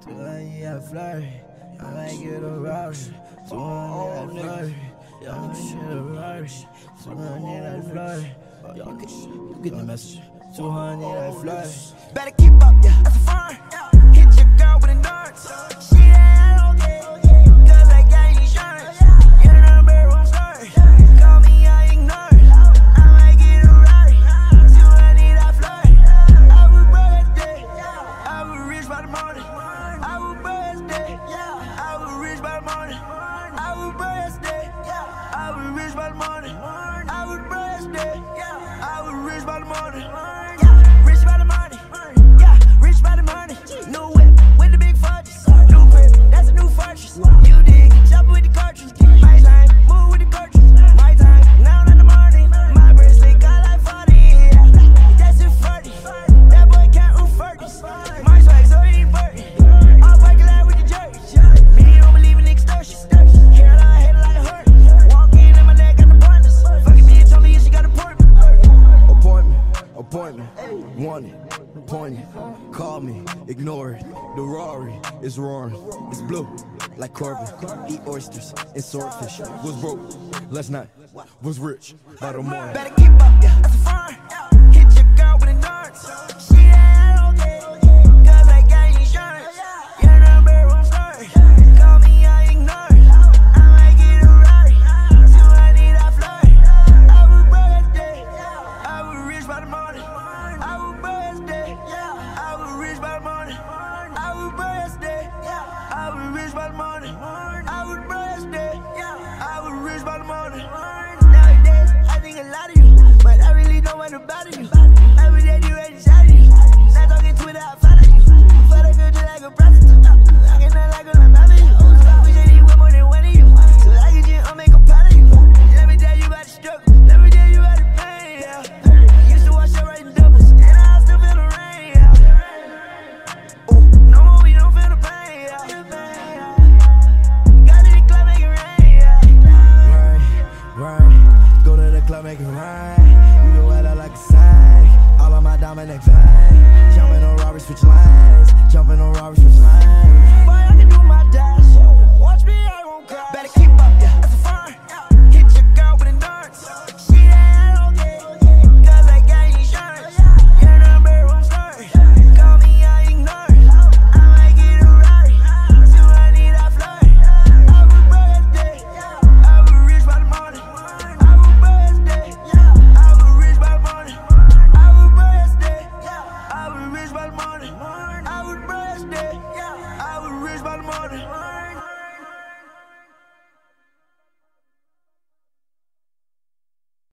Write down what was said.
200 I flirt, I might get a rush. 200 I flirt, I might get a rush. 200 I flirt, y'all get the message. 200 I flirt. Better keep up, yeah, that's a fun. Hit your girl with a darts. She ain't okay, cause I got insurance. Your number won't start. Call me, I ignore. I might get a ride. 200 I flirt. I would birthday. I would reach by the morning. I would birthday. I would reach by the morning. I would birthday. I would reach by the morning. I would birthday. I would reach by the morning. Rich by the money. Yeah, rich by the money. New whip with the big fudges. New crib, that's a new fortress. You dig, chop with the cartridge. My time, move with the cartridge. My time, now in the morning. My bracelet got like 40. Yeah, that's it 40. That boy can't roof 40s. My swag's already burnt. I'll bike it out with the jerk. Me don't believe in extortion. Carolina hate it like a hurt. Walking in my leg got the pointless. Fucking bitch told me she got a appointment. Appointment, wanted, pointed, call me, ignore it. The Rari is roaring, it's blue, like Corbin. Eat oysters and swordfish. Was broke, last night, was rich, by the morning. Better keep up, yeah, that's a fun. Hit your girl with a darts. She ain't okay, cause I got insurance. Your number won't start. Call me, I ignore. I might get a ride. 200 I flirt. I would birthday. I would reach by the morning. I would birthday. I would reach by the morning. I would birthday. I would reach by the morning. I would birthday. I would reach by the morning. Nowadays, I think a lot of you, but I really don't want to bother you. Every day you ready to shout you. Not talking Twitter, I follow you. For the good, just like a prostitute. I cannot like when I'm out of you. Wish I need one more than one of you. So I can just make a pot of you. Let me tell you about the struggle. Let me tell you about the pain, yeah. Used to watch her writing doubles, and I still feel the rain, yeah. Ooh, no more, we don't feel the pain, yeah. Got in the club, make it rain, yeah. Right, go to the club, make it rain. You go out like a sign, all on my Dominic vein. Jumping on Robbie, switch lines. Jumping on Robbie, switch lines. Boy, I can do my dash. Watch me, I won't cry. Better keep up, yeah, that's a fun. Hit your girl with a darts. She ain't okay, cause I got insurance. Your number won't start. Call me, I ignore. I might get a ride. 200 I flirt. I would birthday. I would reach by the morning. I would birthday. I would reach by the morning. I would birthday. I would reach by the morning. I would birthday. I would reach by the morning.